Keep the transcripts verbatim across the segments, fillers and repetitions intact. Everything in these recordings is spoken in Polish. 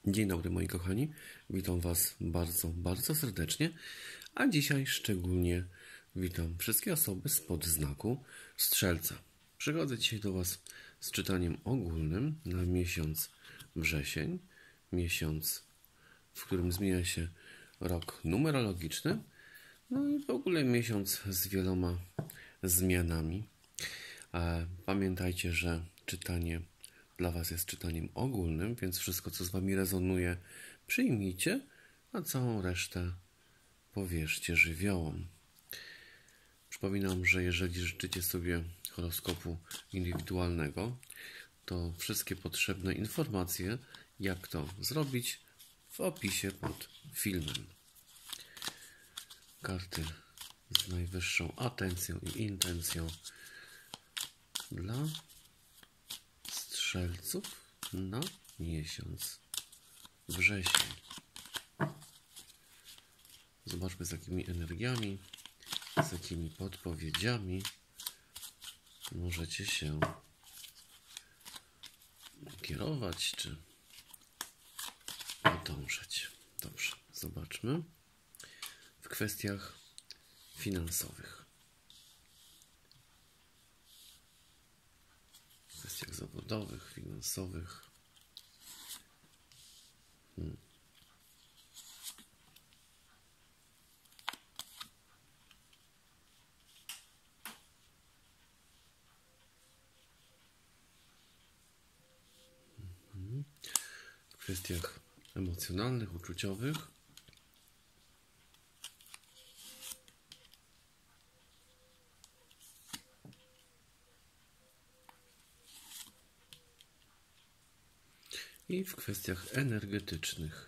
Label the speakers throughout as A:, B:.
A: Dzień dobry moi kochani, witam Was bardzo, bardzo serdecznie, a dzisiaj szczególnie witam wszystkie osoby spod znaku Strzelca. Przychodzę dzisiaj do Was z czytaniem ogólnym na miesiąc wrzesień, miesiąc, w którym zmienia się rok numerologiczny, no i w ogóle miesiąc z wieloma zmianami. Pamiętajcie, że czytanie dla Was jest czytaniem ogólnym, więc wszystko, co z Wami rezonuje, przyjmijcie, a całą resztę powierzcie żywiołom. Przypominam, że jeżeli życzycie sobie horoskopu indywidualnego, to wszystkie potrzebne informacje, jak to zrobić, w opisie pod filmem. Karty z najwyższą atencją i intencją dla Strzelców na miesiąc wrzesień. Zobaczmy, z jakimi energiami, z jakimi podpowiedziami możecie się kierować czy podążać. Dobrze, zobaczmy w kwestiach finansowych. W kwestiach zawodowych, finansowych. Hmm. Hmm. W kwestiach emocjonalnych, uczuciowych. I w kwestiach energetycznych.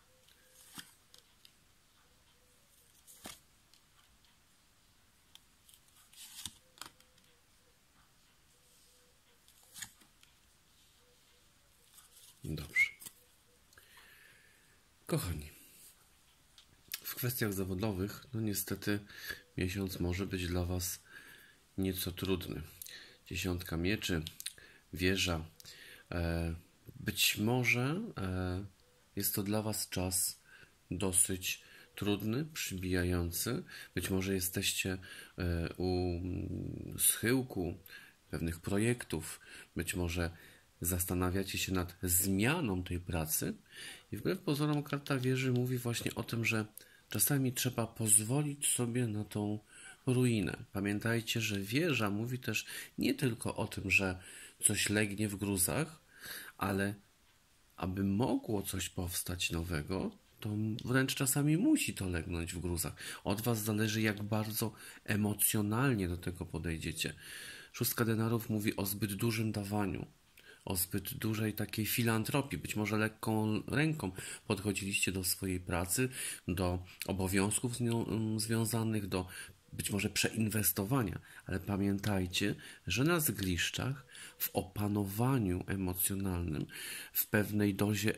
A: Dobrze. Kochani, w kwestiach zawodowych, no niestety miesiąc może być dla Was nieco trudny. Dziesiątka mieczy, wieża. E, być może e, jest to dla Was czas dosyć trudny, przybijający. Być może jesteście e, u schyłku pewnych projektów. Być może zastanawiacie się nad zmianą tej pracy i wbrew pozorom karta wieży mówi właśnie o tym, że czasami trzeba pozwolić sobie na tą ruinę. Pamiętajcie, że wieża mówi też nie tylko o tym, że coś legnie w gruzach, ale aby mogło coś powstać nowego, to wręcz czasami musi to legnąć w gruzach. Od Was zależy, jak bardzo emocjonalnie do tego podejdziecie. Szóstka denarów mówi o zbyt dużym dawaniu, o zbyt dużej takiej filantropii. Być może lekką ręką podchodziliście do swojej pracy, do obowiązków z nią związanych, do być może przeinwestowania, ale pamiętajcie, że na zgliszczach, w opanowaniu emocjonalnym, w pewnej dozie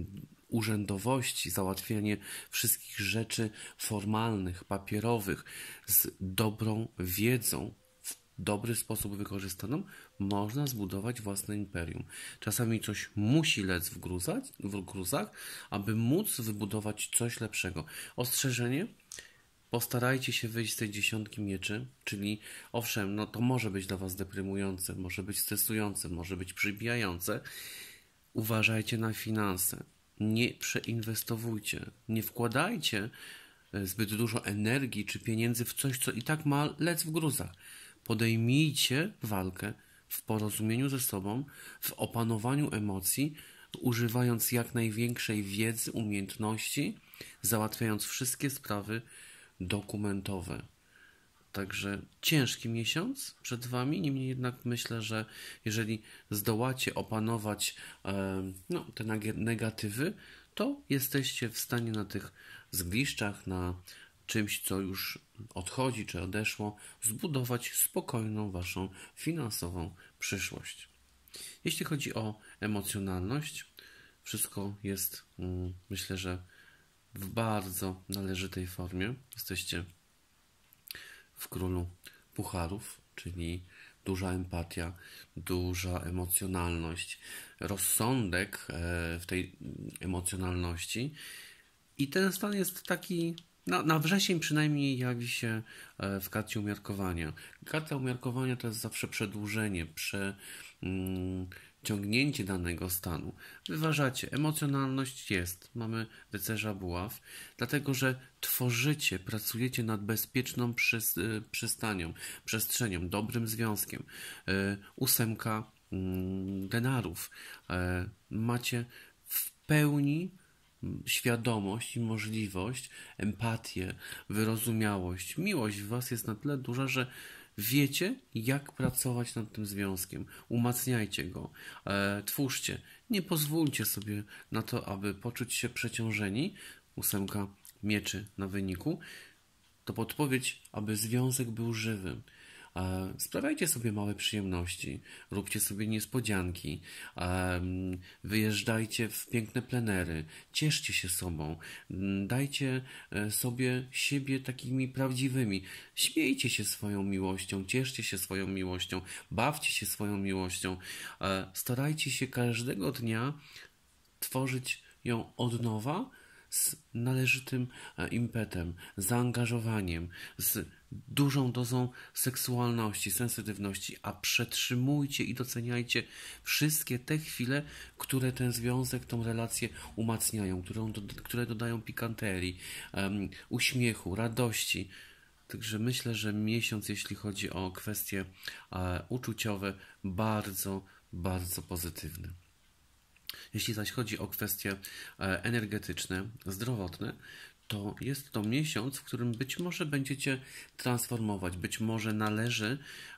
A: urzędowości, załatwianie wszystkich rzeczy formalnych, papierowych, z dobrą wiedzą, w dobry sposób wykorzystaną, można zbudować własne imperium. Czasami coś musi lec w gruzach, w gruzach, aby móc wybudować coś lepszego. Ostrzeżenie: postarajcie się wyjść z tej dziesiątki mieczy, czyli owszem, no to może być dla Was deprymujące, może być stresujące, może być przybijające. Uważajcie na finanse. Nie przeinwestowujcie. Nie wkładajcie zbyt dużo energii czy pieniędzy w coś, co i tak ma lec w gruzach. Podejmijcie walkę w porozumieniu ze sobą, w opanowaniu emocji, używając jak największej wiedzy, umiejętności, załatwiając wszystkie sprawy dokumentowe. Także ciężki miesiąc przed Wami, niemniej jednak myślę, że jeżeli zdołacie opanować e, no, te negatywy, to jesteście w stanie na tych zgliszczach, na czymś, co już odchodzi czy odeszło, zbudować spokojną Waszą finansową przyszłość. Jeśli chodzi o emocjonalność, wszystko jest, mm, myślę, że w bardzo należytej formie. Jesteście w królu pucharów, czyli duża empatia, duża emocjonalność, rozsądek w tej emocjonalności. I ten stan jest taki, na, na wrzesień przynajmniej jawi się w karcie umiarkowania. Karta umiarkowania to jest zawsze przedłużenie, przeciągnięcie danego stanu. Wyważacie, emocjonalność jest, mamy rycerza buław, dlatego że tworzycie, pracujecie nad bezpieczną przystanią, przestrzenią, dobrym związkiem. Ósemka denarów. Macie w pełni świadomość i możliwość, empatię, wyrozumiałość. Miłość w was jest na tyle duża, że wiecie, jak pracować nad tym związkiem. Umacniajcie go, e, twórzcie. Nie pozwólcie sobie na to, aby poczuć się przeciążeni. Ósemka mieczy na wyniku. To podpowiedź, aby związek był żywy. Sprawiajcie sobie małe przyjemności, róbcie sobie niespodzianki, wyjeżdżajcie w piękne plenery, cieszcie się sobą, dajcie sobie siebie takimi prawdziwymi, śmiejcie się swoją miłością, cieszcie się swoją miłością, bawcie się swoją miłością, starajcie się każdego dnia tworzyć ją od nowa, z należytym impetem, zaangażowaniem, z dużą dozą seksualności, sensytywności, a przetrzymujcie i doceniajcie wszystkie te chwile, które ten związek, tą relację umacniają, które, które dodają pikanterii, um, uśmiechu, radości. Także myślę, że miesiąc, jeśli chodzi o kwestie e, uczuciowe, bardzo, bardzo pozytywny. Jeśli zaś chodzi o kwestie energetyczne, zdrowotne, to jest to miesiąc, w którym być może będziecie transformować, być może należy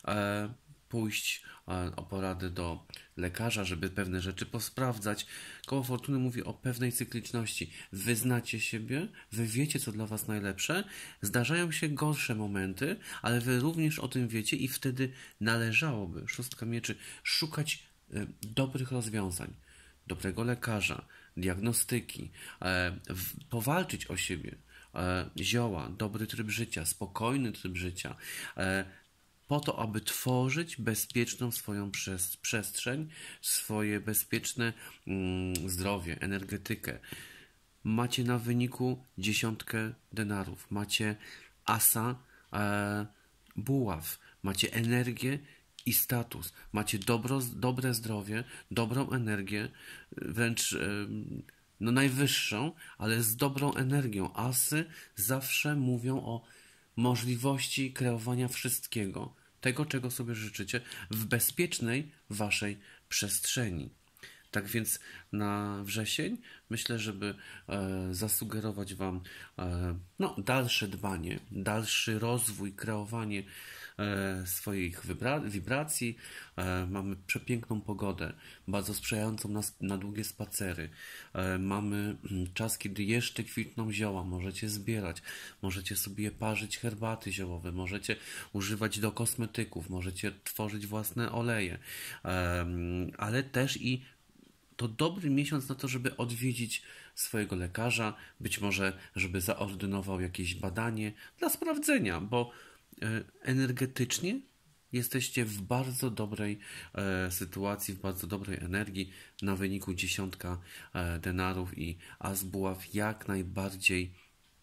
A: pójść o porady do lekarza, żeby pewne rzeczy posprawdzać. Koło Fortuny mówi o pewnej cykliczności. Wy znacie siebie, wy wiecie, co dla was najlepsze, zdarzają się gorsze momenty, ale wy również o tym wiecie i wtedy należałoby, szóstka mieczy, szukać dobrych rozwiązań, dobrego lekarza, diagnostyki, e, w, powalczyć o siebie, e, zioła, dobry tryb życia, spokojny tryb życia, e, po to, aby tworzyć bezpieczną swoją przez, przestrzeń, swoje bezpieczne mm, zdrowie, energetykę. Macie na wyniku dziesiątkę denarów, macie asa e, buław, macie energię i status. Macie dobro, dobre zdrowie, dobrą energię, wręcz no, najwyższą, ale z dobrą energią. Asy zawsze mówią o możliwości kreowania wszystkiego, tego, czego sobie życzycie, w bezpiecznej waszej przestrzeni. Tak więc na wrzesień myślę, żeby e, zasugerować wam e, no, dalsze dbanie, dalszy rozwój, kreowanie e, swoich wibra- wibracji. E, mamy przepiękną pogodę, bardzo sprzyjającą nas na długie spacery. E, mamy czas, kiedy jeszcze kwitną zioła, możecie zbierać, możecie sobie parzyć herbaty ziołowe, możecie używać do kosmetyków, możecie tworzyć własne oleje, e, ale też i to dobry miesiąc na to, żeby odwiedzić swojego lekarza, być może, żeby zaordynował jakieś badanie dla sprawdzenia, bo energetycznie jesteście w bardzo dobrej e, sytuacji, w bardzo dobrej energii. Na wyniku dziesiątka e, denarów i as buław jak najbardziej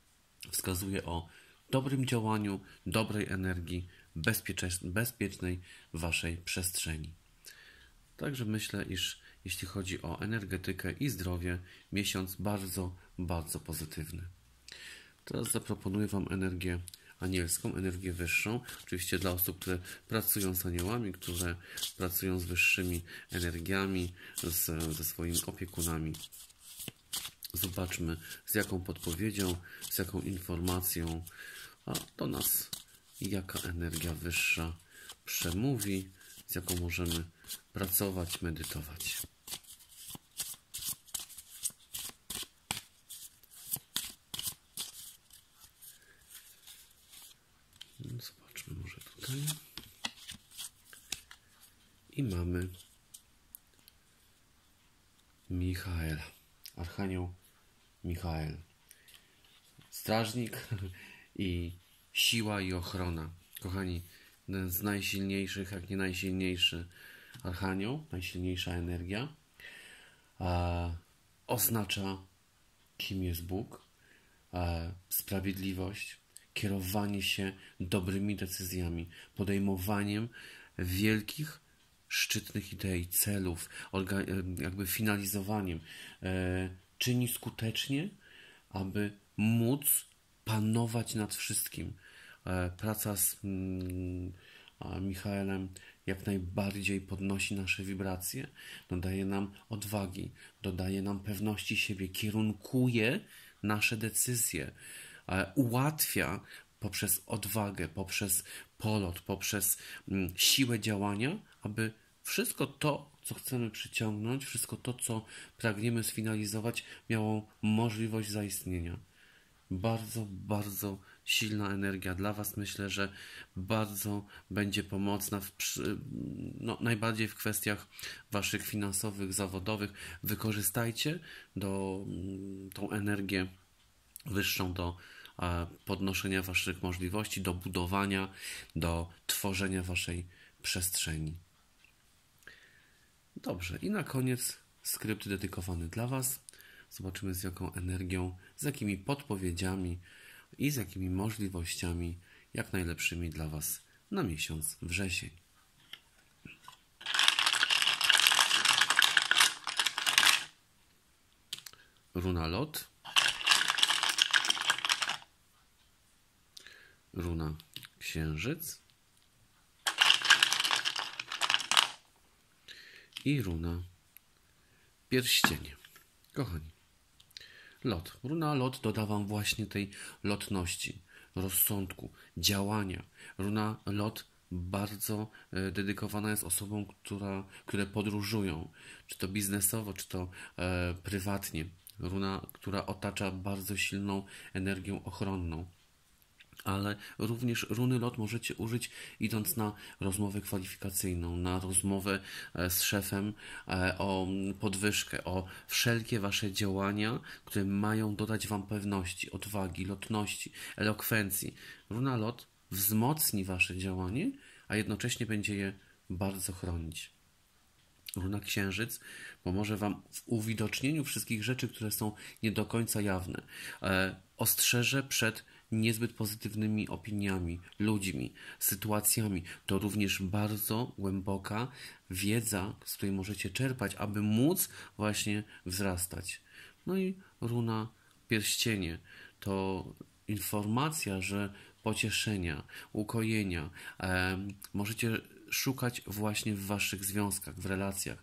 A: wskazuje o dobrym działaniu, dobrej energii, bezpiecznej waszej przestrzeni. Także myślę, iż jeśli chodzi o energetykę i zdrowie, miesiąc bardzo, bardzo pozytywny. Teraz zaproponuję wam energię anielską, energię wyższą. Oczywiście dla osób, które pracują z aniołami, które pracują z wyższymi energiami, z, ze swoimi opiekunami. Zobaczmy, z jaką podpowiedzią, z jaką informacją a do nas, jaka energia wyższa przemówi, z jaką możemy pracować, medytować. Zobaczmy może tutaj. I mamy Michaela, Archanioł Michael. Strażnik i siła i ochrona. Kochani, jeden z najsilniejszych, jak nie najsilniejszy archanioł, najsilniejsza energia. E, oznacza, kim jest Bóg, e, sprawiedliwość, kierowanie się dobrymi decyzjami, podejmowaniem wielkich, szczytnych idei, celów, jakby finalizowaniem. E, czyni skutecznie, aby móc panować nad wszystkim. E, praca z mm, Michaelem jak najbardziej podnosi nasze wibracje, dodaje nam odwagi, dodaje nam pewności siebie, kierunkuje nasze decyzje, e, ułatwia poprzez odwagę, poprzez polot, poprzez mm, siłę działania, aby wszystko to, co chcemy przyciągnąć, wszystko to, co pragniemy sfinalizować, miało możliwość zaistnienia. Bardzo, bardzo silna energia dla Was. Myślę, że bardzo będzie pomocna w, no, najbardziej w kwestiach Waszych finansowych, zawodowych. Wykorzystajcie do, tą energię wyższą do podnoszenia Waszych możliwości, do budowania, do tworzenia Waszej przestrzeni. Dobrze, i na koniec skrypt dedykowany dla Was. Zobaczymy, z jaką energią, z jakimi podpowiedziami i z jakimi możliwościami jak najlepszymi dla Was na miesiąc wrzesień. Runa Lot, runa Księżyc i runa Pierścienie. Kochani, Lot. Runa Lot doda Wam właśnie tej lotności, rozsądku, działania. Runa Lot bardzo dedykowana jest osobom, która, które podróżują, czy to biznesowo, czy to e, prywatnie. Runa, która otacza bardzo silną energią ochronną. Ale również runy Lot możecie użyć idąc na rozmowę kwalifikacyjną, na rozmowę z szefem o podwyżkę, o wszelkie Wasze działania, które mają dodać Wam pewności, odwagi, lotności, elokwencji. Runa Lot wzmocni Wasze działanie, a jednocześnie będzie je bardzo chronić. Runa Księżyc pomoże Wam w uwidocznieniu wszystkich rzeczy, które są nie do końca jawne. E, ostrzeże przed niezbyt pozytywnymi opiniami, ludźmi, sytuacjami. To również bardzo głęboka wiedza, z której możecie czerpać, aby móc właśnie wzrastać. No i runa Pierścienie to informacja, że pocieszenia, ukojenia e, możecie szukać właśnie w Waszych związkach, w relacjach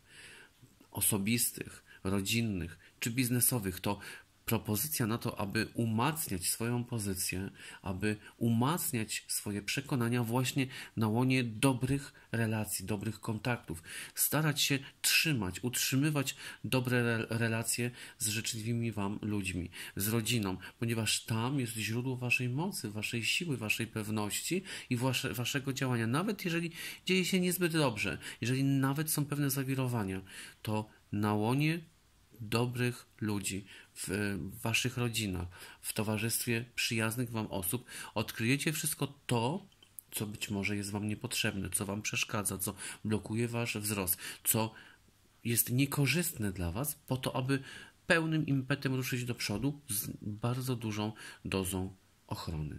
A: osobistych, rodzinnych czy biznesowych. To propozycja na to, aby umacniać swoją pozycję, aby umacniać swoje przekonania właśnie na łonie dobrych relacji, dobrych kontaktów. Starać się trzymać, utrzymywać dobre re relacje z życzliwymi Wam ludźmi, z rodziną, ponieważ tam jest źródło Waszej mocy, Waszej siły, Waszej pewności i wasze, Waszego działania. Nawet jeżeli dzieje się niezbyt dobrze, jeżeli nawet są pewne zawirowania, to na łonie dobrych ludzi, w Waszych rodzinach, w towarzystwie przyjaznych Wam osób odkryjecie wszystko to, co być może jest Wam niepotrzebne, co Wam przeszkadza, co blokuje Wasz wzrost, co jest niekorzystne dla Was, po to, aby pełnym impetem ruszyć do przodu z bardzo dużą dozą ochrony.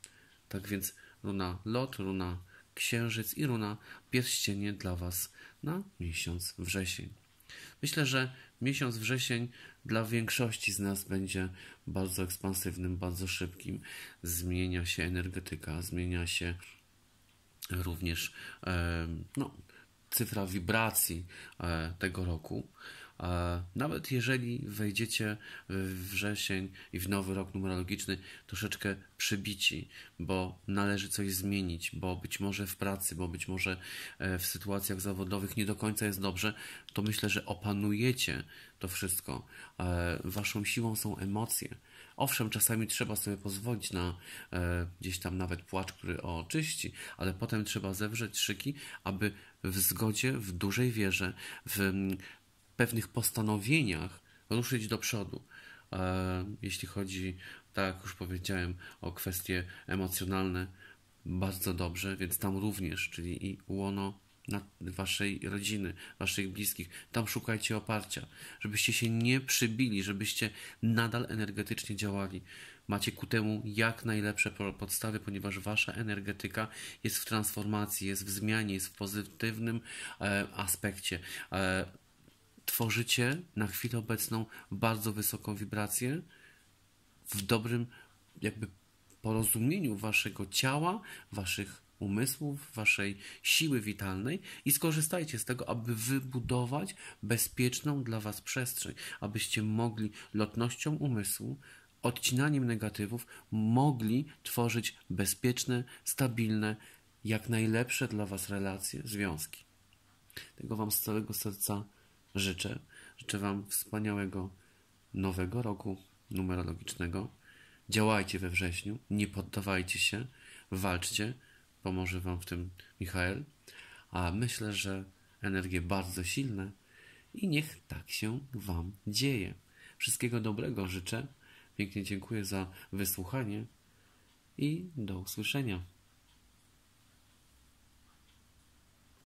A: Tak więc runa Lot, runa Księżyc i runa Pierścienie dla Was na miesiąc wrzesień. Myślę, że miesiąc wrzesień dla większości z nas będzie bardzo ekspansywnym, bardzo szybkim. Zmienia się energetyka, zmienia się również e, no, cyfra wibracji e, tego roku. E, nawet jeżeli wejdziecie w wrzesień i w nowy rok numerologiczny troszeczkę przybici, bo należy coś zmienić, bo być może w pracy, bo być może e, w sytuacjach zawodowych nie do końca jest dobrze, to myślę, że opanujecie to wszystko. E, waszą siłą są emocje. Owszem, czasami trzeba sobie pozwolić na e, gdzieś tam nawet płacz, który oczyści, ale potem trzeba zewrzeć szyki, aby w zgodzie, w dużej wierze, w pewnych postanowieniach ruszyć do przodu. E, jeśli chodzi, tak jak już powiedziałem, o kwestie emocjonalne, bardzo dobrze, więc tam również, czyli i łono na waszej rodziny, waszych bliskich. Tam szukajcie oparcia, żebyście się nie przybili, żebyście nadal energetycznie działali. Macie ku temu jak najlepsze podstawy, ponieważ wasza energetyka jest w transformacji, jest w zmianie, jest w pozytywnym e, aspekcie. E, tworzycie na chwilę obecną bardzo wysoką wibrację, w dobrym jakby porozumieniu waszego ciała, waszych umysłów, waszej siły witalnej i skorzystajcie z tego, aby wybudować bezpieczną dla was przestrzeń, abyście mogli lotnością umysłu, odcinaniem negatywów, mogli tworzyć bezpieczne, stabilne, jak najlepsze dla was relacje, związki. Tego wam z całego serca życzę. Życzę wam wspaniałego nowego roku numerologicznego. Działajcie we wrześniu, nie poddawajcie się, walczcie, pomoże wam w tym Michael, a myślę, że energie bardzo silne i niech tak się wam dzieje. Wszystkiego dobrego życzę, pięknie dziękuję za wysłuchanie i do usłyszenia.